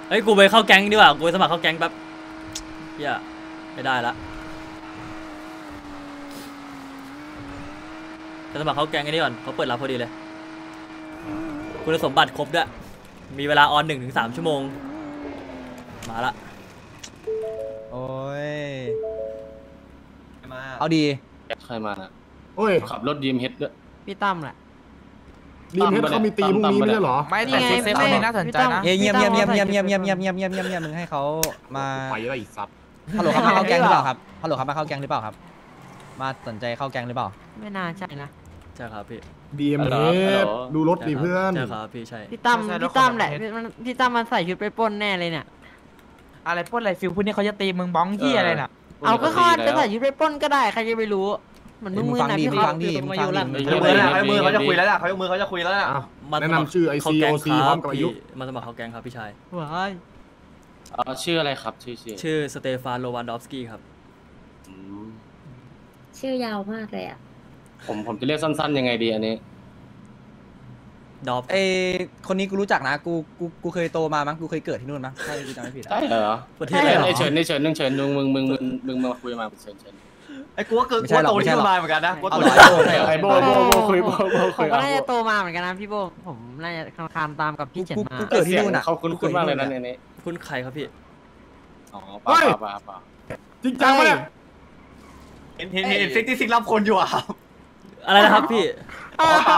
เฮ้ยกูไปเข้าแก๊งดีกว่ากูไปสมัครเข้าแก๊งแป๊บเฮียไม่ได้ละจะสมัครเข้าแก๊งไอ้นี่ก่อนเขาเปิดรับพอดีเลยคุณสมบัติครบด้วยมีเวลาออน 1-3 ชั่วโมงมาละโอ้ยเอาดีใครมาอะโอ้ยขับรถดีมเฮดด้วยพี่ตั้มแหละดีมเฮดเขามีตีพรุ่งนี้ไม่ใช่หรอไม่แต่เซฟนี่น่าสนใจนะเงียบมึงให้เขามาไปอะไรอีกซับฮัลโหลครับมาเข้าแก๊งหรือเปล่าครับฮัลโหลครับมาเข้าแก๊งหรือเปล่าครับมาสนใจเข้าแก๊งหรือเปล่าไม่น่าใช่นะใช่ครับพี่ดีมเฮดดูรถดิเพื่อนใช่ครับพี่ใช่พี่ตั้มแหละพี่ตั้มมันใส่ชุดไปปล้นแน่เลยเนี่ยอะไรปล้นอะไรฟิลพวกนี้เขาจะตีมึงบ้องที่อะไรน่ะเอาก็เขาจะใส่ชุดไปปล้นก็ได้ใครจะไปรู้เหมือนมึงนะพี่ฟังดิมือเขาจะคุยแล้วล่ะมือเขาจะคุยแล้วล่ะแนะนำชื่อ ICOC พร้อมกับอายุมาสมัครเข้าแก๊งครับพี่ชายว้ายชื่ออะไรครับชื่อสเตฟานโลวันดอฟสกี้ครับชื่อยาวมากเลยอ่ะผมจะเรียกสั้นๆยังไงดีอันนี้ดอฟคนนี้กูรู้จักนะกูเคยโตมามั้งกูเคยเกิดที่นู่นมั้งถ้ากูจำไม่ผิดใช่เหรอประเทศอะไรเฉินมึงมาคุยมาเฉินไอ้กูก็เกิดโตที่นู่นมาเหมือนกันนะกูโตไอ้โบคุยผมก็น่าจะโตมาเหมือนกันนะพี่โบผมน่าจะคานตามกับพี่เฉินมากูเกิดที่นู่นอ่ะเขาคุ้นมากเลยนะเนี่ยคุ้นใครครับพี่อ๋อเปล่าจริงจังไหมเห็นซิกที่ซิกรับคนอยู่อ่ะอะไรนะครับพี่เปล่า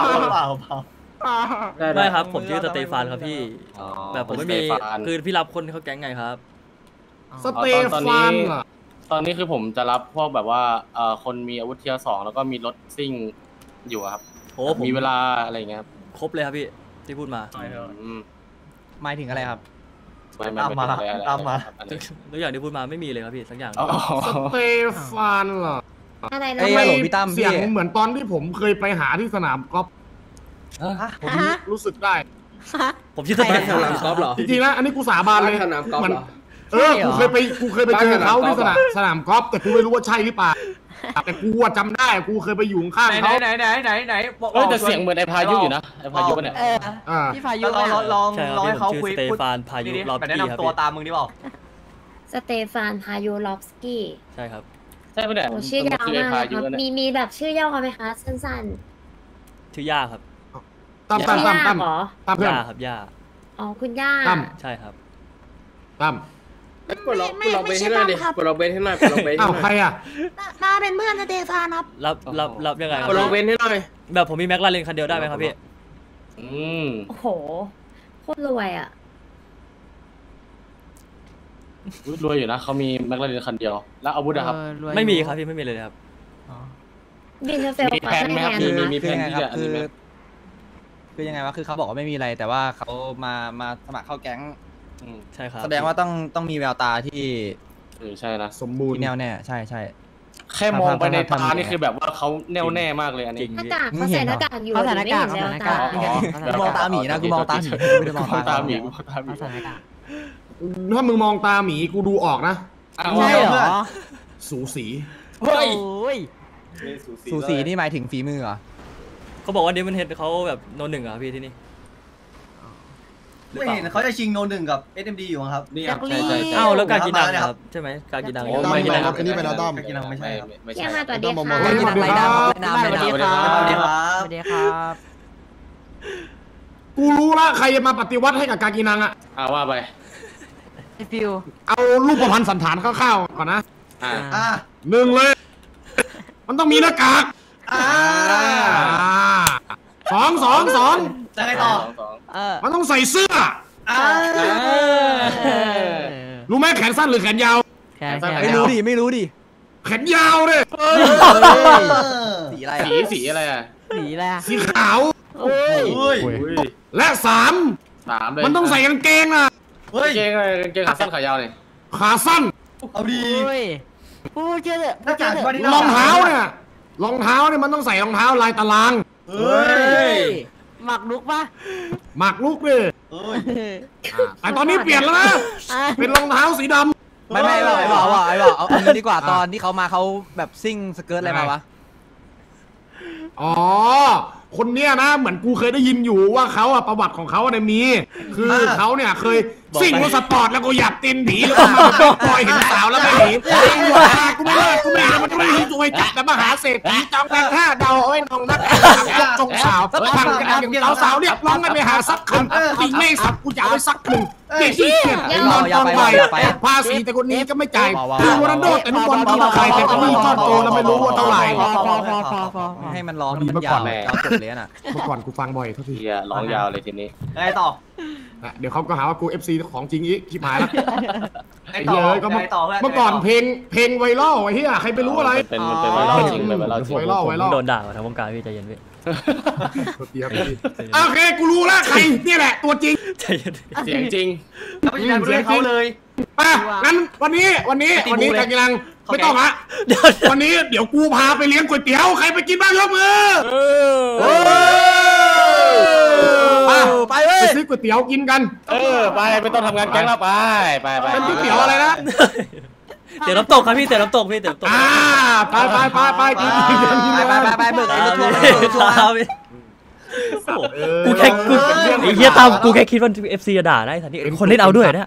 ไม่ครับผมชื่อสเตฟานครับพี่แบบผมไม่มีคือพี่รับคนเข้าแก๊งไงครับสเตฟานตอนนี้คือผมจะรับพวกแบบว่าคนมีอาวุธเทียร์ 2แล้วก็มีรถซิ่งอยู่ครับโอ้มีเวลาอะไรเงี้ยครับครบเลยครับพี่ที่พูดมาหมายถึงอะไรครับตามมาตัวอย่างที่พูดมาไม่มีเลยครับพี่สักอย่างสเตฟานเหรออะไรนะพี่ตั้มเสียงเหมือนตอนที่ผมเคยไปหาที่สนามกอล์ฟผมรู้สึกได้ผมชื่อสเตฟานกอล์ฟเหรอจริงๆนะอันนี้กูสาบานเลยกูเคยไปเจอเขาที่สนามกอล์ฟแต่กูไม่รู้ว่าใช่หรือเปล่าแต่กูจำได้กูเคยไปอยู่ข้างเขาไหนแต่เสียงเหมือนไอ้พายุอยู่นะไอ้พายุเนี่ยพี่พายุลองให้เขาคุยสเตฟานพายุล็อบสกี้แนะนำตัวตามมึงดิบอกสเตฟานพายุล็อบสกี้ใช่ครับใช่ไหมเนี่ยชื่อยาวมากครับมีแบบชื่อย่อไหมคะสั้นๆชื่อย่าครับตั้มย่าครับย่าอ๋อคุณย่าใช่ครับตั้มกดล็อกเบนให้หน่อยดิกดล็อกเบนให้หน่อยอ้าวใครอ่ะมาเป็นเพื่อนสเตฟานครับรับยังไงกดล็อกเบนให้หน่อยแบบผมมีแม็กลาเรนคันเดียวได้ไหมครับพี่โอ้โหโคตรรวยอ่ะรวยอยู่นะเขามีแม็กลาเรนคันเดียวแล้วอาวุธอะครับไม่มีครับพี่ไม่มีเลยครับบินเฟลแพนไหมครับมีแพนที่จะคือยังไงวะคือเขาบอกว่าไม่มีอะไรแต่ว่าเขามาสมัครเข้าแก๊งใช่ครับแสดงว่าต้องมีแววตาที่ใช่นะสมบูรณ์แน่วแน่ใช่แค่มองไปในตานี่คือแบบว่าเขาแน่วแน่มากเลยอันนี้หน้ากากเขาใส่หน้ากากอยู่เขาใส่หน้ากากมองตาหมีนะกูมองตาหมีไม่ได้มองตาหมีถ้ามึงมองตาหมีกูดูออกนะใช่เหรอสูสีเฮ้ยสูสีนี่หมายถึงฝีมือเหรอเขาบอกว่าเดมอนเฮดเขาแบบโน1อ่ะพี่ที่นี่ไม่เห็นเขาจะชิงโน1กับ SMD อยู่ครับนี่ใช่อ้าวแล้วการกินดังครับใช่ไหมการกินดังไม่กินดังอันนี้เป็นด้อมการกินดังไม่ใช่ครับแค่มาตัวเดียวค่ะสวัสดีครับกูรู้ละใครจะมาปฏิวัติให้กับการกินดังอ่ะว่าไปฟิวเอารูปประพันธ์สันฐานคร่าวๆก่อนนะหนึ่งเลยมันต้องมีหน้ากากสองจะให้ต่อมันต้องใส่เสื้อรู้ไหมแขนสั้นหรือแขนยาวไม่รู้ดิแขนยาวเลยสีอะไรสีอะไรอ่ะสีขาวและสามมันต้องใส่กางเกงนะกางเกงขาสั้นขายาวเลยขาสั้นเอาดีพูดเจ๊รองเท้าเนี่ยมันต้องใส่รองเท้าลายตารางหมักลุกปะหมักลุกเลยแต่ตอนนี้เปลี่ยนแล้วนะเป็นรองเท้าสีดำไม่บอกเอาอันนี้ดีกว่าตอนที่เขามาเขาแบบซิ่งสเกิร์ตอะไรมาวะอ๋อคนเนี้ยนะเหมือนกูเคยได้ยินอยู่ว่าเขาอะประวัติของเขาเนี่ยมี คือเขาเนี่ยเคยซิ่งรถสปอร์ตแล้วก็อยากเต้นผีแล้วก็มาปล่อยเห็นสาวแล้วไม่หนีกูไม่เลิกแล้วมันก็ไม่ยิงตัวไอ้จับแล้วมาหาเศรษฐีจองแบงค์5เดาเอาไว้นองนักจงสาวพังกันอย่างสาวเนี่ยร้องกันไปหาซักคำติไม่สับกูจะเอาไว้ซักหนึ่งเด็กที่เกียจนอนตอนบ่ายภาษีแต่คนนี้ก็ไม่จ่ายคือโรนัลโดแต่ลูกบอลทีมใครแต่ก็มีก้อนโตแล้วไม่รู้ว่าเท่าไหร่ให้มันร้องมันยาวเอาจบเลยน่ะเมื่อก่อนกูฟังบ่อยเท่าทีเฮียร้องยาวเลยทีนี้ไงต่อเดี๋ยวเขาก็หาว่ากู FC ของจริงอีกชิบหายแล้วไงต่อก็ไงต่อเมื่อก่อนเพลงไวรัลไอ้เหี้ยใครไปรู้อะไรมันเป็นไวรัลจริงเป็นไวรัลจริงไวรัลผมโดนด่ามาทั้งวงการพี่ใจเย็นพี่โอเคกูรู้แล้วใครเนี่ยแหละตัวจริงใจเย็นเสียงจริงแล้วไปยืนยันด้วยเขาเลยป่ะงั้นวันนี้การกีฬาไม่ต้องละเดี๋ยววันนี้เดี๋ยวกูพาไปเลี้ยงก๋วยเตี๋ยวใครไปกินบ้างยกมือไปซื้อก๋วยเตี๋ยวกินกันไปไม่ต้องทำงานแก๊งแล้วไปเป็นก๋วยเตี๋ยวอะไรนะเดี๋ยวน้ำตกครับพี่เดี๋ยวน้ำตกพี่เดี๋ยวน้ำตกไปกินไปเบิกไอ้รถทัวร์กูแค่กูไอ้เหี้ยตามกูแค่คิดว่า FC จะด่าได้สันนี่คนเล่นเอาด้วยเนี่ย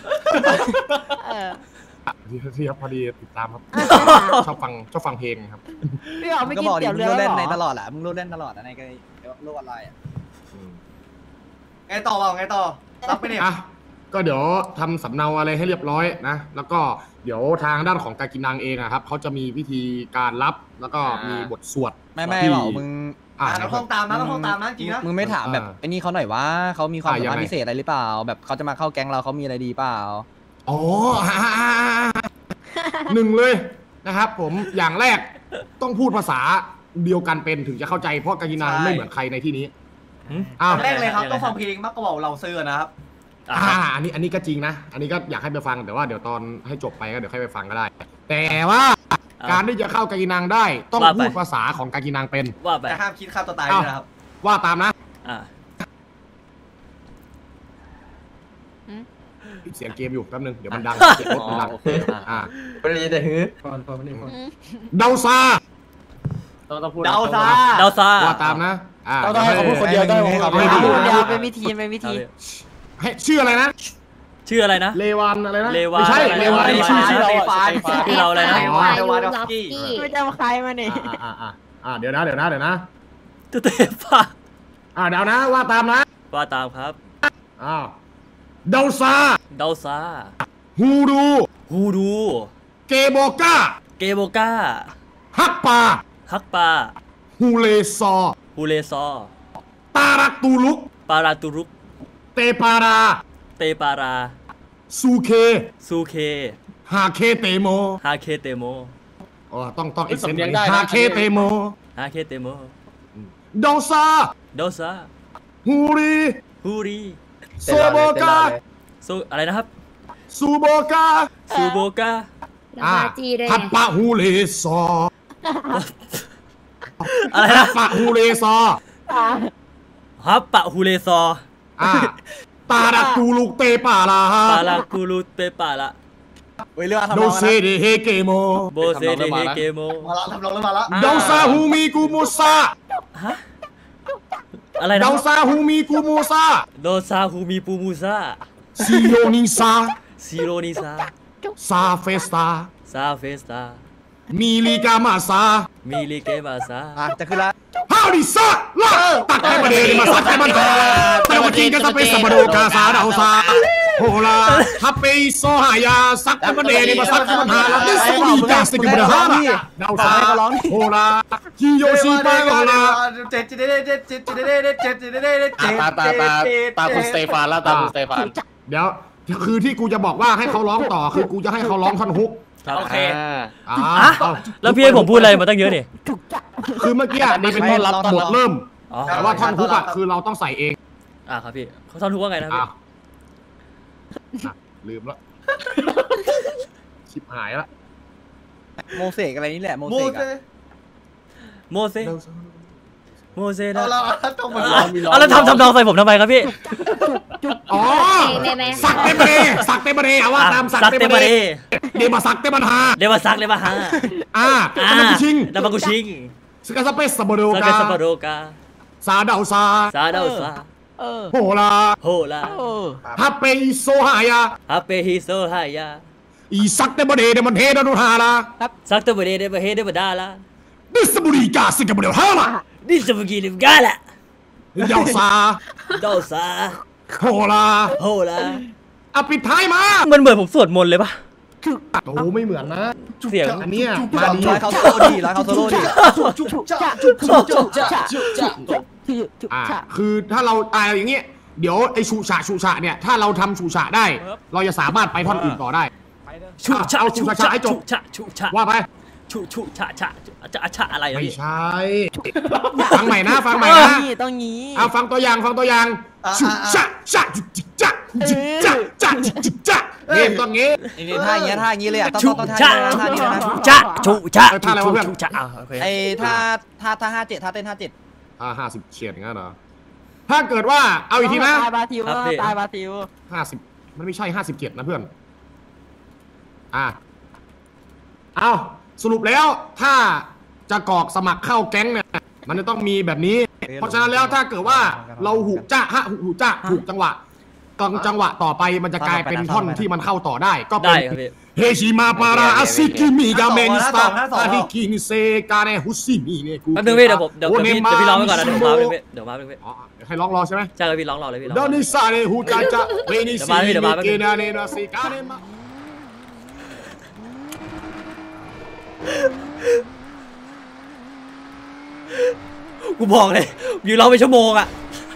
เทียบพอดีติดตามครับชอบฟังเพลงครับพี่อ๋อไม่ก็กินบอกดิเตี๋ยวมึเรืงอรู้แล้เล่วน เหรในตอลอดแหละมึงรู้เล่นตลอดในโลกออนไลน์อ่ะไงต่อไงต่อรับไปเนี่ยอ่ะก็เดี๋ยวทำสำเนาอะไรให้เรียบร้อยนะแล้วก็เดี๋ยวทางด้านของกากินังเองอะครับเขาจะมีวิธีการรับแล้วก็มีบทสวดไม่บอกมึงเราต้องตามนะจริงนะมึงไม่ถามแบบไอ้นี่เขาหน่อยว่าเขามีความสามารถพิเศษอะไรหรือเปล่าแบบเขาจะมาเข้าแก๊งเราเขามีอะไรดีเปล่าอ๋อหนึ่งเลยนะครับผมอย่างแรกต้องพูดภาษาเดียวกันเป็นถึงจะเข้าใจเพราะกากินังไม่เหมือนใครในที่นี้แรกเลยครับต้องฟังเพลงมากกว่าเราซื้อนะครับอันนี้ก็จริงนะอันนี้ก็อยากให้ไปฟังแต่ว่าเดี๋ยวตอนให้จบไปก็เดี๋ยวค่อยไปฟังก็ได้ แต่ว่าการที่จะเข้ากากินังได้ต้องพูดภาษาของกากินังเป็นว่าไปแต่ห้ามคิดฆ่าตัวตายด้วยนะครับว่าตามนะปิดเสียงเกมอยู่แป๊บนึงเดี๋ยวมันดังเสียงรถมันดังไม่ได้ยินแต่ฮือเดาซาต้องพูดเดาซาว่าตามนะต้องให้เขาพูดคนเดียวได้ให้เขาพูดเดี๋ยวเป็นวิธีให้ชื่ออะไรนะชื่ออะไรนะเลวันอะไรนะเลวานไม่ใช่เลวันชื่อเราชื่อเราอะไรนะเลวานอฟกี้ไม่จำใครมาเนี่ยเดี๋ยวนะเตะฟ้าเดี๋ยวนะว่าตามนะว่าตามครับเดาซาฮูดู เกโบกาฮักปาฮูเลซอตารักตูลุกเตปาราซูเคฮาเคเตโมต้องเอ็กเซนต์ฮาเคเตโมเดาซาฮูรีโซโบกาอะไรนะครับซูโบกาฮัปปะฮูเลซออะไรนะฮัปปะฮูเลซอตาดักตูลูกเตปาลาโดเซเดเฮเกโมเดาซาฮูมีกูมูซาอะไรนะเดาซาฮูมีกูมูซาซิโยนิซาซาเฟสตามีลิกามาซาจะขึ้นละฮาวดิซาลาตักให้มาเดมาซักให้มันแต่ว่าจริงก็จะเป็นสมโดกาซาเดาซาโฮลาฮับไปโซหายาซักให้มันเดมาซักให้มันหาแล้วดิสกุลีกาสกิบดาฮาเดาซาโฮลาฮิโยชิปาโฮลาตาคุณสเตฟานแล้วตาคุณสเตฟานเดี๋ยวคือที่กูจะบอกว่าให้เขาร้องต่อคือกูจะให้เขาร้องท่อนฮุกโอเคแล้วพี่ให้ผมพูดอะไรมาตั้งเยอะนี่คือเมื่อกี้นี่เป็นท่อนรับบทเริ่มแต่ว่าท่อนฮุกคือเราต้องใส่เองครับพี่เขาท่อนฮุกว่าไงนะพี่ลืมแล้วชิบหายละโมเสกอะไรนี่แหละโมเสนะแล้วทำนองใส่ผมทำไมครับพี่สักเตมเรว่าตามสักเตมเรเดมาสักเตมันฮาดับมากุชิงสกัสเปสบโดกาซาเดาซาซาเดาซาโหลาโฮลาฮับเปอิโซฮายาฮาเปฮิโซฮายาอีซักเดบเดเดมันเฮดานุฮาลาซักตะบเดเดบเฮเดบดาลาดิสบุรีกาสิกะบเดฮาลาดิสบุกีลิมกาละเดาซาเดาซาโหลาโฮลาอ่ะปิดท้ายมามันเหมือนผมสวดมนต์เลยปะโอ้ไม่เหมือนนะเสียงอันเนี้ยมาดีร้อยเขาโซโล่ดีร้อยเขาโซโล่ดีคือถ้าเราอย่างเงี้ยเดี๋ยวไอ้ชูฉะเนี่ยถ้าเราทำชูฉะได้ เราจะสามารถไปท่อนอื่นต่อได้ชุชะเอาชูฉะให้จบชุชะว่าไปชุชะชะอะไรนะไม่พี่ใช่ ฟังใหม่นะฟังใหม่นะต้องงี้เอาฟังตัวอย่างชูฉะจิกจะจิกจะจิกจะเริ่มต้นงี้นี่ท่าอย่างเงี้ยเลยอ่ะต้องท่านี้เลยนะชุชะท่าอะไรวะเพื่อนชุชะโอเคไอ้ท่า57ท่าเต้น57 50เฉียดอย่างนั้นเหรอถ้าเกิดว่าเอาอีกทีนะตายบาซิลตายบาซิล 50มันไม่ใช่57นะเพื่อนเอาสรุปแล้วถ้าจะกรอกสมัครเข้าแก๊งเนี่ยมันจะต้องมีแบบนี้ เพราะฉะนั้นแล้วถ้าเกิดว่าเราหูจ้าหูจ้าถูกจังหวะต่อไปมันจะกลายเป็นท่อนที่มันเข้าต่อได้ก็เป็ได้นครับพี่เฮชิมาปาราอาซิกิมิกาเมนิสตาอาดิกินเซกาเนฮุซิมิเนกูแป๊บนึงพี่เดี๋ยวพี่ร้องไปก่อนนะเดี๋ยวมาพี่เดี๋ยวมาพี่อ๋อให้ร้องรอใช่ไหมใช่ครับพี่ร้องรอเลยพี่ร้องดอนิซาเนฮูจาจาเวนิซิมิเกนาเนนาซิกาเนมากูบอกเลยอยู่ร้องไปชั่วโมงอ่ะ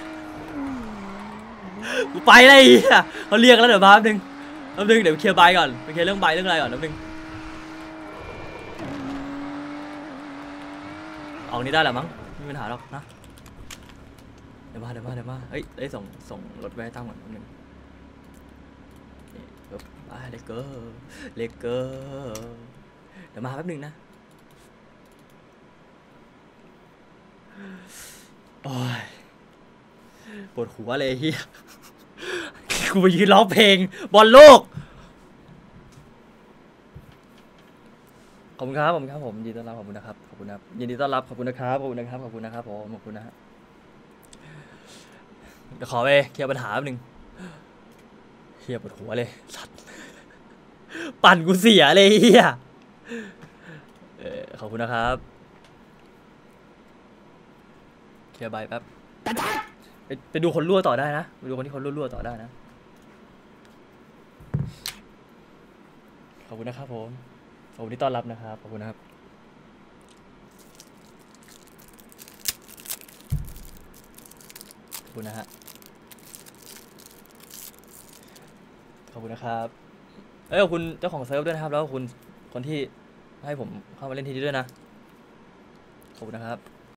กูไปเลยเขาเรียกแล้วเดี๋ยวมาแป๊บนึงเดี๋ยวเคลียร์ใบก่อนไปเคลียร์เรื่องใบเรื่องอะไรก่อนแป๊บนึงออกนี้ได้แหละมั้งไม่มีปัญหาหรอกนะเดี๋ยวมาเฮ้ยได้ส่งรถไว้ให้ตั้งก่อนแป๊บนึงไปเลเกอร์เดี๋ยวมาแป๊บนึงนะโอ้ยปวดหัวเลยเฮียกูไปยืนร้องเพลงบอลโลกขอบคุณครับผมยินดีต้อนรับขอบคุณนะครับยินดีต้อนรับขอบคุณนะครับผมขอบคุณนะฮะเดี๋ยวขอไปเคลียร์ปัญหาแป๊บนึงเฮียปวดหัวเลยสัตว์ปั่นกูเสียเลยเฮียขอบคุณนะครับเคลียร์ใบแป๊บไปดูคนรั่วต่อได้นะไปดูคนที่เขารั่วต่อได้นะขอบคุณนะครับผมขอบคุณที่ต้อนรับนะครับขอบคุณนะครับขอบคุณนะฮะขอบคุณนะครับขอบคุณเจ้าของเซิร์ฟด้วยนะครับแล้วก็คุณคนที่ให้ผมเข้ามาเล่นที่นี่ด้วยนะขอบคุณนะครับ